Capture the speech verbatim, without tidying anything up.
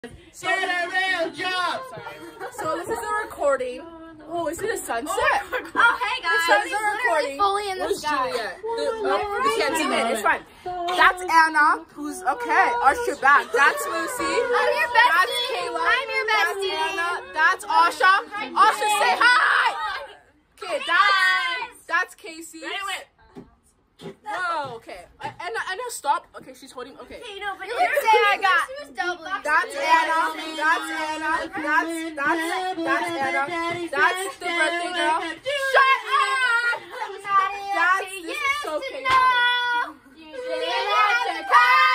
So, Get a real job. So this is a recording. Oh, is it a sunset? Oh, oh hey guys. So this is a recording. Fully in the Where's sky. Juliet? The, oh, we can't zoom in. It's fine. That's Anna, who's okay. Usher back. That's Lucy. I'm your bestie. That's Kayla. I'm your bestie. That's Anna. That's Asha. Asha, say hi. Okay, that's that's Casey. Whoa, okay. Anna, Anna, stop. Okay, she's holding. Okay. Okay, no, but you can say I got. That's Anna. That's Anna. That's that's that's Anna. That's the birthday girl. Shut up! That's this is so chaotic.